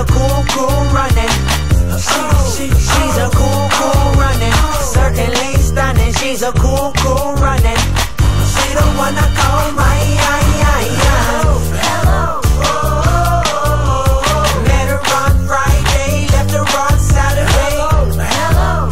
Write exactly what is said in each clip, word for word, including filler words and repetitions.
a cool, cool running. She, she, she's a cool, cool running. Certainly stunning. She's a cool, cool running. She the one I call my I, I, I. Hello. Oh, met her on Friday, left her on Saturday. Hello.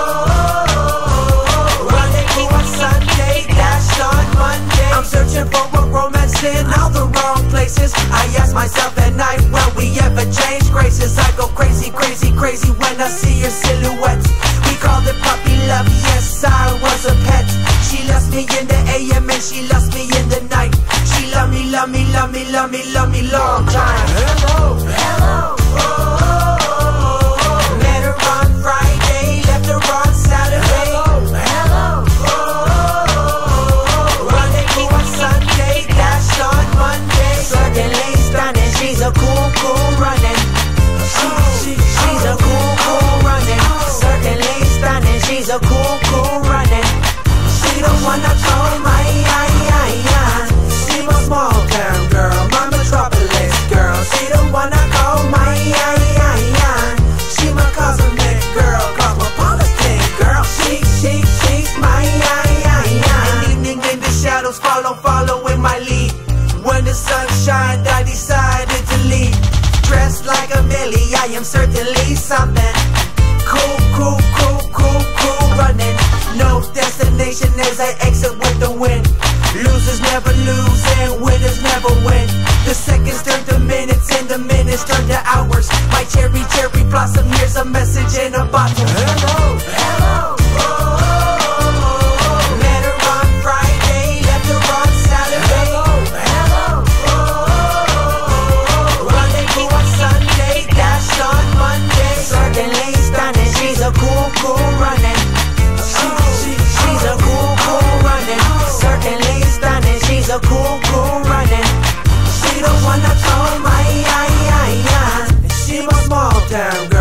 Oh, rendezvous on Sunday, dashed on Monday. I'm searching for a romance in all the wrong places. I ask myself at night, will we ever change graces? I go crazy, crazy, crazy when I see your silhouette. We called it puppy love, yes, I was a pet. She loves me in the A M and she loves me in the night. She love me, love me, love me, love me, love me long time. Hello, hello, oh, oh, oh. Met her on Friday, left her on Saturday. Hello, oh, oh, oh. Rendezvous on Sunday, dashed on Monday. Certainly stunning, she's a cool, cool running. She, she, she's a cool, cool running. Certainly stunning, she's a cool, cool running. She the one I call my I, I, I. She my small town girl, my metropolis girl. She the one I call my I, I, I. She my cosmic girl, cosmopolitan girl. She, she, she's my I, I, I. An evening in the shadows, follow, follow in my lead. When the sun shined, I decided to leave. Dressed like a Millie, I am certainly something. Cool, cool, cool, cool, cool running. No destination as I exit with the wind. Losers never lose and winners never win. The seconds turn to minutes and the minutes turn to hours. My cherry, cherry blossom, here's a message in a bottle. Hello, hello, oh, oh, oh. Met her on Friday, left her on Saturday. Hello, oh, oh, oh. Rendezvous on Sunday, dashed on Monday. Certainly stunning, she's a cool, cool running. She, she, she's a cool, cool running. Certainly stunning, she's a cool, cool running. She the one I call my I, I, I. She my small town girl.